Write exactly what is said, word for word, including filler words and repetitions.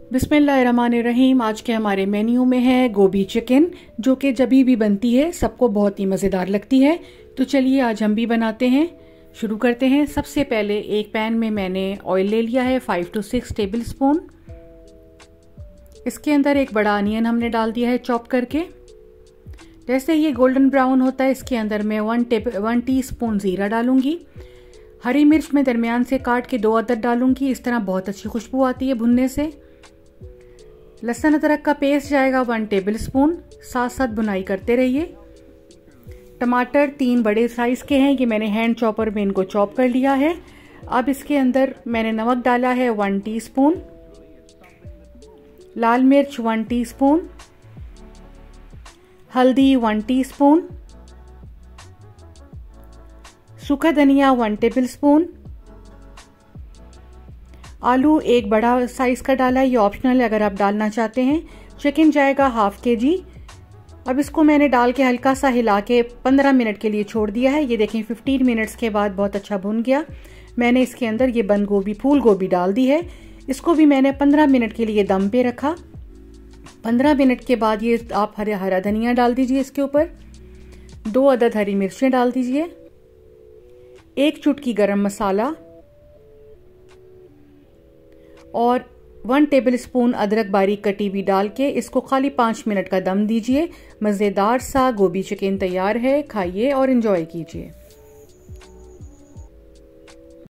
बिस्मिल्लाहिर्रहमानिर्रहीम। आज के हमारे मेन्यू में है गोभी चिकन, जो कि जब भी बनती है सबको बहुत ही मज़ेदार लगती है। तो चलिए आज हम भी बनाते हैं, शुरू करते हैं। सबसे पहले एक पैन में मैंने ऑयल ले लिया है five two six tablespoon. इसके अंदर एक बड़ा अनियन हमने डाल दिया है चॉप करके। जैसे ये गोल्डन ब्राउन होता है, इसके अंदर मैं one table one teaspoon ज़ीरा डालूंगी। हरी मिर्च में दरमियान से काट के दो अदद डालूंगी। इस तरह बहुत अच्छी खुशबू आती है भुनने से। लहसुन अदरक का पेस्ट जाएगा वन टेबल स्पून। साथ साथ बुनाई करते रहिए। टमाटर तीन बड़े साइज के हैं, ये मैंने हैंड चॉपर में इनको चॉप कर लिया है। अब इसके अंदर मैंने नमक डाला है वन टीस्पून, लाल मिर्च वन टीस्पून, हल्दी वन टीस्पून, सूखा धनिया वन टेबल स्पून, आलू एक बड़ा साइज का डाला है, ये ऑप्शनल है अगर आप डालना चाहते हैं। चिकन जाएगा हाफ के जी। अब इसको मैंने डाल के हल्का सा हिला के पंद्रह मिनट के लिए छोड़ दिया है। ये देखें पंद्रह मिनट्स के बाद बहुत अच्छा भुन गया। मैंने इसके अंदर ये बंद गोभी फूल गोभी डाल दी है। इसको भी मैंने पंद्रह मिनट के लिए दम पे रखा। पंद्रह मिनट के बाद ये आप हरे हरा धनिया डाल दीजिए इसके ऊपर। दो अदद हरी मिर्चें डाल दीजिए। एक चुटकी गरम मसाला और वन टेबल स्पून अदरक बारीक कटी हुई डाल के इसको खाली पाँच मिनट का दम दीजिए। मज़ेदार सा गोभी चिकन तैयार है। खाइए और एंजॉय कीजिए।